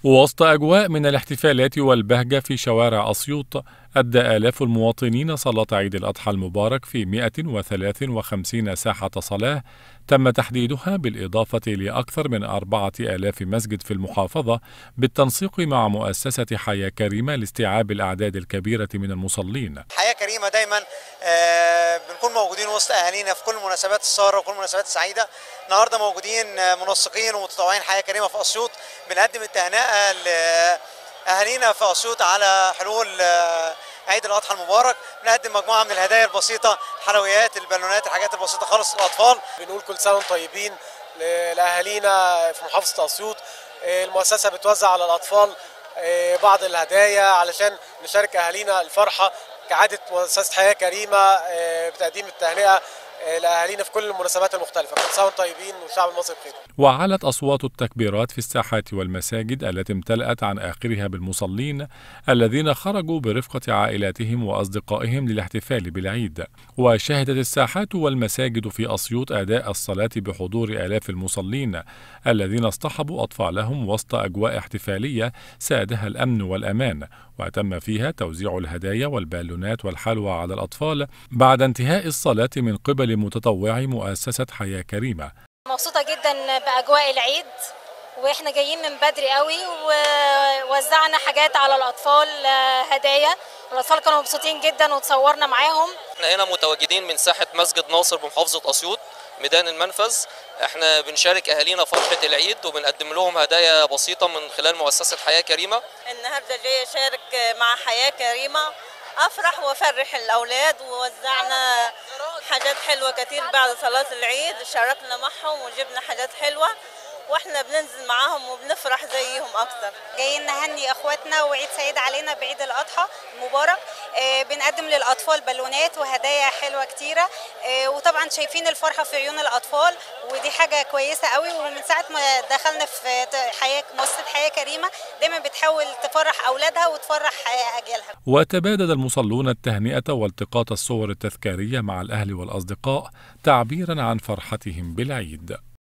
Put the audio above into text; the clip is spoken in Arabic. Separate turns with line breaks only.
وسط أجواء من الاحتفالات والبهجة في شوارع أسيوط، أدى آلاف المواطنين صلاة عيد الأضحى المبارك في 153 ساحة صلاة تم تحديدها بالإضافة لأكثر من 4000 مسجد في المحافظة بالتنسيق مع مؤسسة حياة كريمة لاستيعاب الأعداد الكبيرة من المصلين.
حياة كريمة دايما بنكون موجودين وسط أهالينا في كل المناسبات السارة وكل المناسبات السعيدة. النهارده موجودين منسقين ومتطوعين حياة كريمة في أسيوط، بنقدم التهنئة لأهالينا في أسيوط على حلول عيد الأضحى المبارك. بنقدم مجموعة من الهدايا البسيطة، حلويات، البالونات، الحاجات البسيطة خالص للأطفال.
بنقول كل سنة وانتم طيبين لأهالينا في محافظة أسيوط. المؤسسة بتوزع على الأطفال بعض الهدايا علشان نشارك أهالينا الفرحة كعادة مؤسسة حياة كريمة بتقديم التهنئة لأهالينا في كل المناسبات المختلفة. كل سنة وانتم طيبين والشعب المصري بخير.
وعلت أصوات التكبيرات في الساحات والمساجد التي امتلأت عن آخرها بالمصلين الذين خرجوا برفقة عائلاتهم وأصدقائهم للاحتفال بالعيد. وشهدت الساحات والمساجد في أسيوط أداء الصلاة بحضور آلاف المصلين الذين اصطحبوا أطفالهم وسط أجواء احتفالية سادها الأمن والأمان، وتم فيها توزيع الهدايا والبالونات والحلوى على الأطفال بعد انتهاء الصلاة من قبل متطوعي مؤسسة حياة كريمة.
مبسوطة جدا بأجواء العيد، واحنا جايين من بدري قوي ووزعنا حاجات على الأطفال، هدايا. الأطفال كانوا مبسوطين جدا وتصورنا معاهم.
احنا هنا متواجدين من ساحة مسجد ناصر بمحافظة أسيوط ميدان المنفذ. احنا بنشارك أهالينا فرحة العيد وبنقدم لهم هدايا بسيطة من خلال مؤسسة حياة كريمة.
النهارده جاي أشارك مع حياة كريمة، أفرح وأفرح الأولاد، ووزعنا حاجات حلوة كتير بعد صلاة العيد. شاركنا معهم وجبنا حاجات حلوة، واحنا بننزل معاهم وبنفرح زيهم اكتر.
جايين نهني اخواتنا وعيد سعيد علينا بعيد الاضحى المبارك. بنقدم للاطفال بالونات وهدايا حلوه كتيره، وطبعا شايفين الفرحه في عيون الاطفال، ودي حاجه كويسه قوي. ومن ساعه ما دخلنا في مؤسسه حياه كريمه دايما بتحاول تفرح اولادها وتفرح اجيالها.
وتبادل المصلون التهنئه والتقاط الصور التذكاريه مع الاهل والاصدقاء تعبيرا عن فرحتهم بالعيد.